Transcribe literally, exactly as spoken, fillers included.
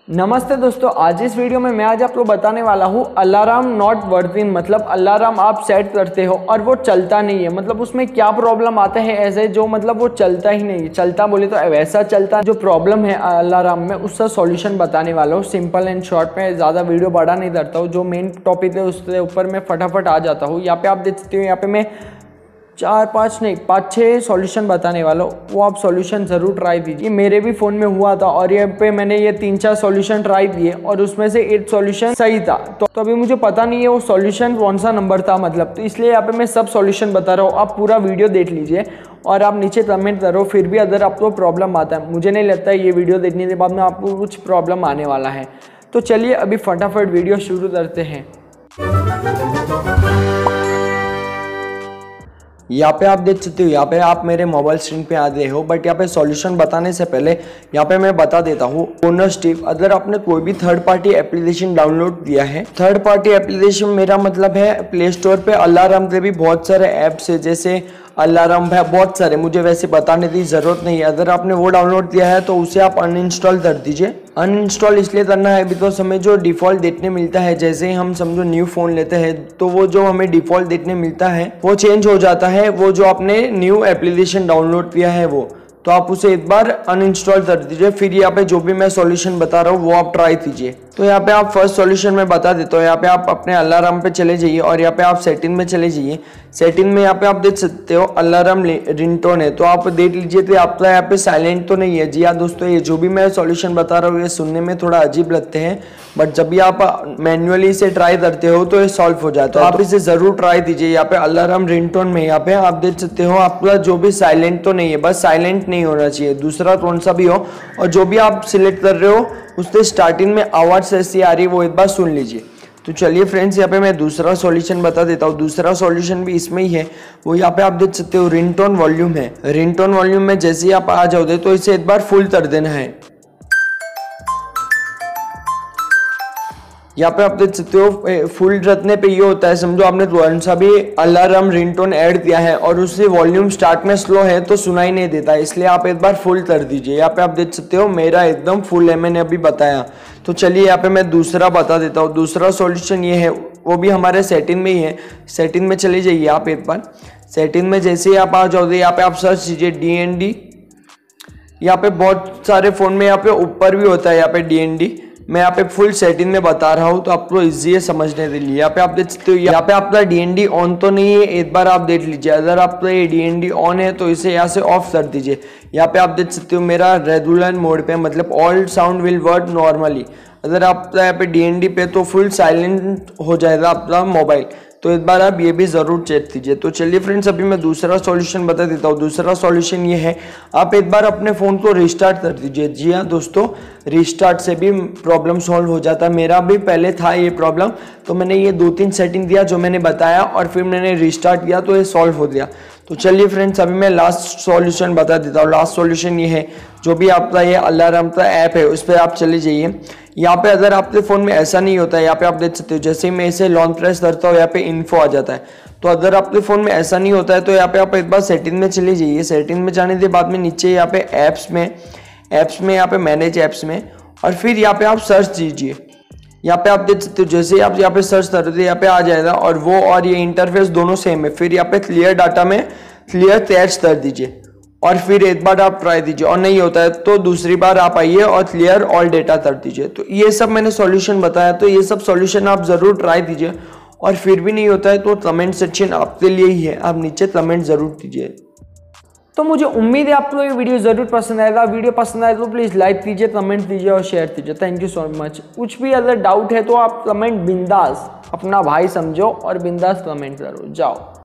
नमस्ते दोस्तों, आज इस वीडियो में मैं आज आपको बताने वाला हूँ अलार्म नॉट वर्किंग। मतलब अलार्म आप सेट करते हो और वो चलता नहीं है। मतलब उसमें क्या प्रॉब्लम आता है ऐसे जो मतलब वो चलता ही नहीं, चलता बोले तो वैसा चलता। जो प्रॉब्लम है अलार्म में उसका सॉल्यूशन बताने वाला हूँ सिंपल एंड शॉर्ट में। ज़्यादा वीडियो बड़ा नहीं करता हूँ, जो मेन टॉपिक है उसके ऊपर मैं फटाफट आ जाता हूँ। यहाँ पे आप देख सकते हो, यहाँ पे मैं चार पाँच नहीं पाँच छः सॉल्यूशन बताने वाला हूँ, वो आप सॉल्यूशन ज़रूर ट्राई कीजिए। मेरे भी फ़ोन में हुआ था और यहाँ पे मैंने ये तीन चार सॉल्यूशन ट्राई किए और उसमें से एक सॉल्यूशन सही था। तो, तो अभी मुझे पता नहीं है वो सॉल्यूशन कौन सा नंबर था, मतलब तो इसलिए यहाँ पे मैं सब सॉल्यूशन बता रहा हूँ। आप पूरा वीडियो देख लीजिए और आप नीचे कमेंट करो। फिर भी अगर आपको प्रॉब्लम आता है, मुझे नहीं लगता है ये वीडियो देखने के बाद में आपको कुछ प्रॉब्लम आने वाला है। तो चलिए अभी फटाफट वीडियो शुरू करते हैं। यहाँ पे आप देख सकते हो, यहाँ पे आप मेरे मोबाइल स्क्रीन पे आ गए हो। बट यहाँ पे सॉल्यूशन बताने से पहले यहाँ पे मैं बता देता हूँ बोनस टिप। अगर आपने कोई भी थर्ड पार्टी एप्लीकेशन डाउनलोड किया है, थर्ड पार्टी एप्लीकेशन मेरा मतलब है प्ले स्टोर पे अलार्म के भी बहुत सारे ऐप्स है, जैसे अलार्म है बहुत सारे, मुझे वैसे बताने की ज़रूरत नहीं है। अगर आपने वो डाउनलोड किया है तो उसे आप अनइंस्टॉल कर दीजिए। अनइंस्टॉल इसलिए करना है बिकॉज हमें जो डिफ़ॉल्ट देखने मिलता है, जैसे ही हम समझो न्यू फ़ोन लेते हैं तो वो जो हमें डिफ़ॉल्ट देखने मिलता है वो चेंज हो जाता है। वो जो आपने न्यू एप्लीकेशन डाउनलोड किया है वो, तो आप उसे एक बार अनइंस्टॉल कर दीजिए। फिर यहाँ पे जो भी मैं सॉल्यूशन बता रहा हूँ वो आप ट्राई कीजिए। तो यहाँ पे आप फर्स्ट सॉल्यूशन में बता देता हूँ। यहाँ पे आप अपने अलार्म पे चले जाइए और यहाँ पे आप सेटिंग में चले जाइए। सेटिंग में यहाँ पे आप देख सकते हो अलार्म रिंगटोन है, तो आप देख लीजिए तो आपका यहाँ पे साइलेंट तो नहीं है। जी हाँ दोस्तों, ये जो भी मैं सॉल्यूशन बता रहा हूँ ये सुनने में थोड़ा अजीब लगते हैं, बट जब भी आप मैन्युअली इसे ट्राई करते हो तो ये सॉल्व हो जाता है। तो आप इसे जरूर ट्राई दीजिए। यहाँ पे अलार्म रिंगटोन में यहाँ पे आप देख सकते हो आपका जो भी साइलेंट तो नहीं है, बस साइलेंट नहीं होना चाहिए, दूसरा कौन सा भी हो। और जो भी आप सिलेक्ट कर रहे हो उससे स्टार्टिंग में आवाज़ ऐसी आ रही है वो एक बार सुन लीजिए। तो चलिए फ्रेंड्स, यहाँ पे मैं दूसरा सॉल्यूशन बता देता हूँ। दूसरा सॉल्यूशन भी इसमें ही है, वो यहाँ पे आप देख सकते हो रिंगटोन वॉल्यूम है। रिंगटोन वॉल्यूम में जैसे ही आप आ जाओगे तो इसे एक बार फुल कर देना है। यहाँ पे आप देख सकते हो फुल रखने पे ये होता है, समझो आपने कौन सा भी अलार्म रिंगटोन ऐड किया है और उससे वॉल्यूम स्टार्ट में स्लो है तो सुनाई नहीं देता, इसलिए आप एक बार फुल कर दीजिए। यहाँ पे आप देख सकते हो मेरा एकदम फुल है, मैंने अभी बताया। तो चलिए यहाँ पे मैं दूसरा बता देता हूँ। दूसरा सॉल्यूशन ये है, वो भी हमारे सेटिंग में ही है। सेटिंग में चले जाइए आप एक बार। सेटिंग में जैसे ही आप आ जाओगे यहाँ पे आप सर्च कीजिए डी एन डी। यहाँ पे बहुत सारे फ़ोन में यहाँ पे ऊपर भी होता है यहाँ पे डी एन डी। मैं यहाँ पे फुल सेटिंग में बता रहा हूँ तो आपको इजी है समझने के लिए। यहाँ पे आप देख सकते हो यहाँ पे आपका डी एन डी ऑन तो नहीं है, एक बार आप देख लीजिए। अगर आपका ये डी एन डी ऑन है तो इसे यहाँ से ऑफ कर दीजिए। यहाँ पे आप देख सकते हो मेरा रेगुलर मोड पे, मतलब all sound will work normally. अगर आप यहाँ पे डी एन डी पे तो फुल साइलेंट हो जाएगा आपका मोबाइल, तो एक बार आप ये भी ज़रूर चेक कीजिए। तो चलिए फ्रेंड्स, अभी मैं दूसरा सॉल्यूशन बता देता हूँ। दूसरा सॉल्यूशन ये है, आप एक बार अपने फ़ोन को रिस्टार्ट कर दीजिए। जी हाँ दोस्तों, रिस्टार्ट से भी प्रॉब्लम सॉल्व हो जाता है। मेरा भी पहले था ये प्रॉब्लम, तो मैंने ये दो तीन सेटिंग दिया जो मैंने बताया और फिर मैंने रिस्टार्ट किया तो ये सॉल्व हो गया। तो चलिए फ्रेंड्स, अभी मैं लास्ट सॉल्यूशन बता देता हूँ। लास्ट सॉल्यूशन ये है, जो भी आपका ये अलार्म का ऐप है उस पर आप चले जाइए। यहाँ पे अगर आपके फ़ोन में ऐसा नहीं होता है, यहाँ पे आप देख सकते हो जैसे ही मैं इसे लॉन्ग प्रेस करता हूँ यहाँ पे इन्फो आ जाता है। तो अगर आपके फ़ोन में ऐसा नहीं होता है तो यहाँ पे आप एक बार सेटिंग में चले जाइए। सेटिंग में जाने के बाद में नीचे यहाँ पे ऐप्स में ऐप्स में यहाँ पे मैनेज ऐप्स में, और फिर यहाँ पे आप सर्च कीजिए। यहाँ पे आप देख सकते हो जैसे ही आप यहाँ पे सर्च करते यहाँ पे आ जाएगा और वो और ये इंटरफेस दोनों सेम है। फिर यहाँ पे क्लियर डाटा में क्लियर कैच कर दीजिए और फिर एक बार आप ट्राई दीजिए, और नहीं होता है तो दूसरी बार आप आइए और क्लियर ऑल डेटा कर दीजिए। तो ये सब मैंने सॉल्यूशन बताया, तो ये सब सॉल्यूशन आप ज़रूर ट्राई दीजिए। और फिर भी नहीं होता है तो कमेंट सेक्शन आपके लिए ही है, आप नीचे कमेंट ज़रूर कीजिए। तो मुझे उम्मीद है आपको ये वीडियो ज़रूर पसंद आएगा। वीडियो पसंद आए तो प्लीज़ लाइक कीजिए, कमेंट कीजिए और शेयर कीजिए। Thank you so much. कुछ भी अगर डाउट है तो आप कमेंट बिंदास, अपना भाई समझो और बिंदास कमेंट करो। जाओ।